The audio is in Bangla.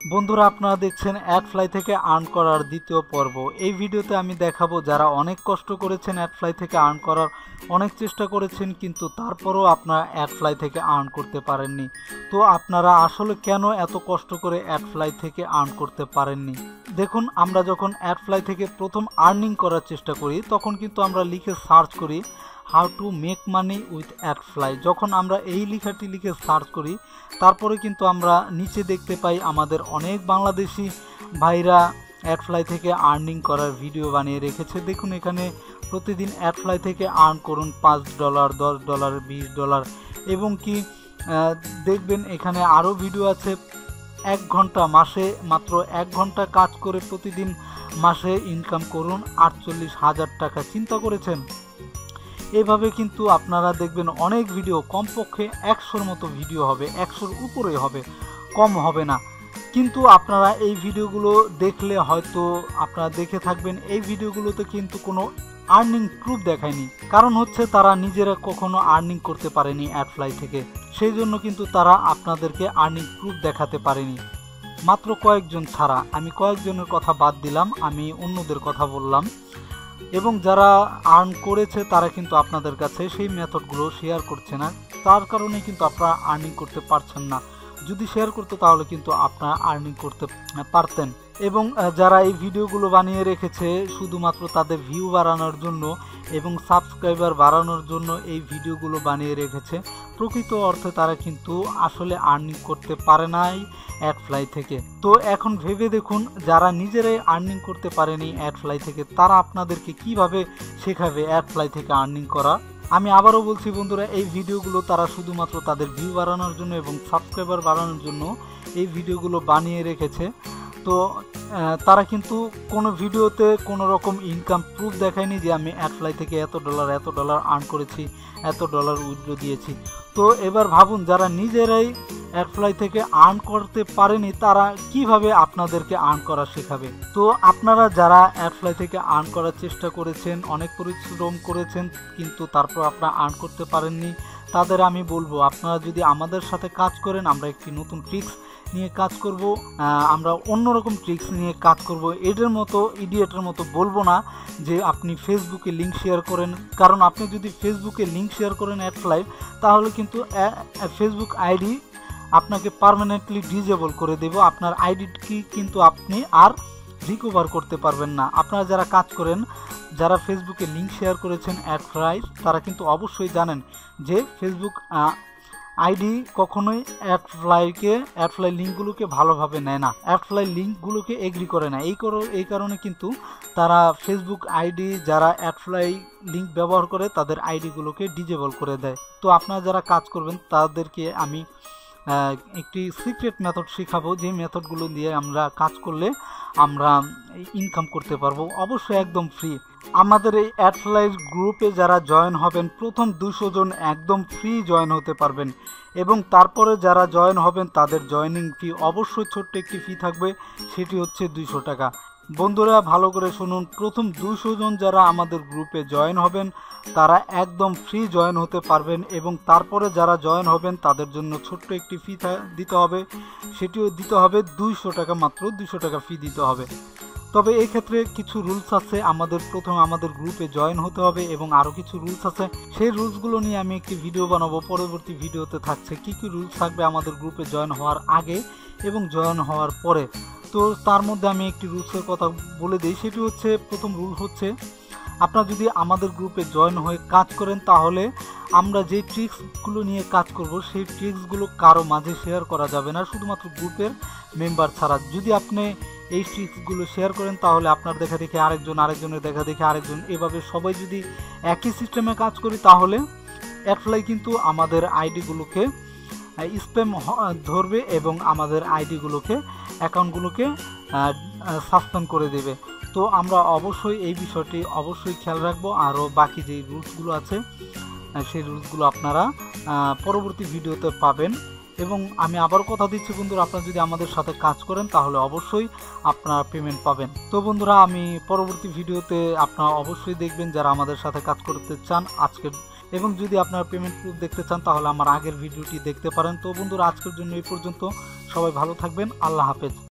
বন্ধুরা, আপনারা দেখছেন অ্যাডফ্লাই থেকে আর্ন করার দ্বিতীয় পর্ব। এই ভিডিওতে আমি দেখাবো যারা অনেক কষ্ট করেছেন অ্যাডফ্লাই থেকে আর্ন করার, অনেক চেষ্টা করেছেন কিন্তু তারপরও আপনারা অ্যাডফ্লাই থেকে আর্ন করতে পারেননি। তো আপনারা আসলে কেন এত কষ্ট করে অ্যাডফ্লাই থেকে আর্ন করতে পারেননি? দেখুন, আমরা যখন অ্যাডফ্লাই থেকে প্রথম আর্নিং করার চেষ্টা করি তখন কিন্তু আমরা লিখে সার্চ করি how to make money with AdFly. যখন আমরা এই লেখাটি লিখে সার্চ করি তারপরে কিন্তু আমরা নিচে দেখতে পাই আমাদের অনেক বাংলাদেশি ভাইরা অ্যাডফ্লাই থেকে আর্নিং করার ভিডিও বানিয়ে রেখেছে। দেখুন, এখানে প্রতিদিন অ্যাডফ্লাই থেকে আর্ন করুন $5, $10, $20 এবং কি দেখবেন এখানে আরও ভিডিও আছে 1 ঘন্টা, মাসে মাত্র 1 ঘন্টা কাজ করে প্রতিদিন মাসে ইনকাম করুন 48,000 টাকা। চিন্তা করেছেন? এভাবে কিন্তু আপনারা দেখবেন অনেক ভিডিও, কমপক্ষে 100-র মতো ভিডিও হবে, 100-র উপরে হবে, কম হবে না। কিন্তু আপনারা এই ভিডিওগুলো দেখলে হয়তো আপনারা দেখে থাকবেন, এই ভিডিওগুলোতে কিন্তু কোনো আর্নিং প্রুফ দেখায়নি। কারণ হচ্ছে তারা নিজেরা কখনো আর্নিং করতে পারেনি অ্যাডফ্লাই থেকে, সেই জন্য কিন্তু তারা আপনাদেরকে আর্নিং প্রুফ দেখাতে পারেনি। মাত্র কয়েকজন ছাড়া, আমি কয়েকজনের কথা বাদ দিলাম, আমি অন্যদের কথা বললাম। এবং যারা আর্ন করেছে তারা কিন্তু আপনাদের কাছে সেই মেথডগুলো শেয়ার করছে না, তার কারণে কিন্তু আপনারা আর্নিং করতে পারছেন না। যদি শেয়ার করতো তাহলে কিন্তু আপনারা আর্নিং করতে পারতেন। এবং যারা এই ভিডিওগুলো বানিয়ে রেখেছে শুধুমাত্র তাদের ভিউ বাড়ানোর জন্য এবং সাবস্ক্রাইবার বাড়ানোর জন্য এই ভিডিওগুলো বানিয়ে রেখেছে, প্রকৃত অর্থে তারা কিন্তু আসলে আর্নিং করতে পারে নাই অ্যাডফ্লাই থেকে। তো এখন ভেবে দেখুন, যারা নিজেরাই আর্নিং করতে পারেনি অ্যাডফ্লাই থেকে তারা আপনাদেরকে কিভাবে শেখাবে অ্যাডফ্লাই থেকে আর্নিং করা। আমি আবারও বলছি বন্ধুরা, এই ভিডিওগুলো তারা শুধুমাত্র তাদের ভিউ বাড়ানোর জন্য এবং সাবস্ক্রাইবার বাড়ানোর জন্য এই ভিডিওগুলো বানিয়ে রেখেছে। তো তারা কিন্তু কোনো ভিডিওতে কোনো রকম ইনকাম প্রুফ দেখায়নি যে আমি অ্যাডফ্লাই থেকে এত ডলার আর্ন করেছি, এত ডলার উইথড্র দিয়েছি। তো এবার ভাবুন, যারা নিজেরাই অ্যাডফ্লাই থেকে আর্ন করতে পারেনি তারা কিভাবে আপনাদেরকে আর্ন করা শেখাবে? তো আপনারা যারা অ্যাডফ্লাই থেকে আর্ন করার চেষ্টা করেছেন, অনেক পরিশ্রম করেছেন কিন্তু তারপর আপনারা আর্ন করতে পারেননি, তাদের আমি বলবো আপনারা যদি আমাদের সাথে কাজ করেন, আমরা একটি নতুন ট্রিক্স নিয়ে কাজ করব, আমরা অন্যরকম ট্রিক্স নিয়ে কাজ করব। এদের মতো ইডিয়েটের মতো বলবো না যে আপনি ফেসবুকে লিঙ্ক শেয়ার করেন, কারণ আপনি যদি ফেসবুকে লিঙ্ক শেয়ার করেন অ্যাডফ্লাই, তাহলে কিন্তু ফেসবুক আইডি আপনাকে পার্মানেন্টলি ডিজেবল করে দেব। আপনার আইডিটি কিন্তু আপনি আর রিকভার করতে পারবেন না। আপনারা যারা কাজ করেন, যারা ফেসবুকে লিঙ্ক শেয়ার করেছেন অ্যাডফ্লাই, তারা কিন্তু অবশ্যই জানেন যে ফেসবুক আইডি কখনোই অ্যাডফ্লাই লিঙ্কগুলোকে ভালোভাবে নেয় না, অ্যাডফ্লাই লিঙ্কগুলোকে এগ্রি করে না। এই কারণে কিন্তু তারা ফেসবুক আইডি যারা অ্যাডফ্লাই লিঙ্ক ব্যবহার করে তাদের আইডিগুলোকে ডিজেবল করে দেয়। তো আপনারা যারা কাজ করবেন তাদেরকে আমি একটি সিক্রেট মেথড শেখাবো, যে মেথডগুলো দিয়ে আমরা কাজ করলে আমরা ইনকাম করতে পারবো, অবশ্যই একদম ফ্রি। আমাদের এই অ্যাডফ্লাই গ্রুপে যারা জয়েন হবেন, প্রথম 200 জন একদম ফ্রি জয়েন হতে পারবেন এবং তারপরে যারা জয়েন হবেন তাদের জয়েনিং ফি অবশ্যই ছোট্ট একটি ফি থাকবে, সেটি হচ্ছে 200 টাকা। বন্ধুরা ভালো করে শুনুন, প্রথম 200 জন যারা আমাদের গ্রুপে জয়েন হবেন তারা একদম ফ্রি জয়েন হতে পারবেন এবং তারপরে যারা জয়েন হবেন তাদের জন্য ছোট্ট একটি ফি দিতে হবে, সেটিও দিতে হবে 200 টাকা, মাত্র 200 টাকা ফি দিতে হবে। তবে এই ক্ষেত্রে কিছু রুলস আছে, প্রথমে আমাদের গ্রুপে জয়েন হতে হবে এবং আরও কিছু রুলস আছে, সেই রুলসগুলো নিয়ে আমি একটি ভিডিও বানাবো। পরবর্তী ভিডিওতে থাকছে কী কী রুলস থাকবে আমাদের গ্রুপে জয়েন হওয়ার আগে এবং জয়েন হওয়ার পরে। তো তার মধ্যে আমি একটি রুলসের কথা বলে দিই, সেটি হচ্ছে, প্রথম রুল হচ্ছে, আপনারা যদি আমাদের গ্রুপে জয়েন হয়ে কাজ করেন তাহলে আমরা যে ট্রিক্সগুলো নিয়ে কাজ করব সেই ট্রিক্সগুলো কারো মাঝে শেয়ার করা যাবে না, শুধুমাত্র গ্রুপের মেম্বার ছাড়া। যদি আপনি এই ট্রিক্সগুলো শেয়ার করেন তাহলে আপনার দেখা দেখে আরেকজনের দেখা দেখে আরেকজন, এভাবে সবাই যদি একই সিস্টেমে কাজ করি তাহলে অ্যাডফ্লাই কিন্তু আমাদের আইডিগুলোকে স্প্যাম ধরবে এবং আমাদের আইডিগুলোকে, অ্যাকাউন্টগুলোকে সাসপেন্ড করে দেবে। তো আমরা অবশ্যই এই বিষয়টি অবশ্যই খেয়াল রাখবো। আরও বাকি যেই রুলসগুলো আছে সেই রুলসগুলো আপনারা পরবর্তী ভিডিওতে পাবেন। এবং আমি আবার কথা দিচ্ছি বন্ধুরা, আপনারা যদি আমাদের সাথে কাজ করেন তাহলে অবশ্যই আপনারা পেমেন্ট পাবেন। তো বন্ধুরা, আমি পরবর্তী ভিডিওতে আপনারা অবশ্যই দেখবেন যারা আমাদের সাথে কাজ করতে চান আজকের, এবং যদি আপনারা পেমেন্ট প্রুফ দেখতে চান তাহলে আমার আগের ভিডিওটি দেখতে পারেন। তো বন্ধুরা, আজকের জন্য এই পর্যন্ত, সবাই ভালো থাকবেন, আল্লাহ হাফেজ।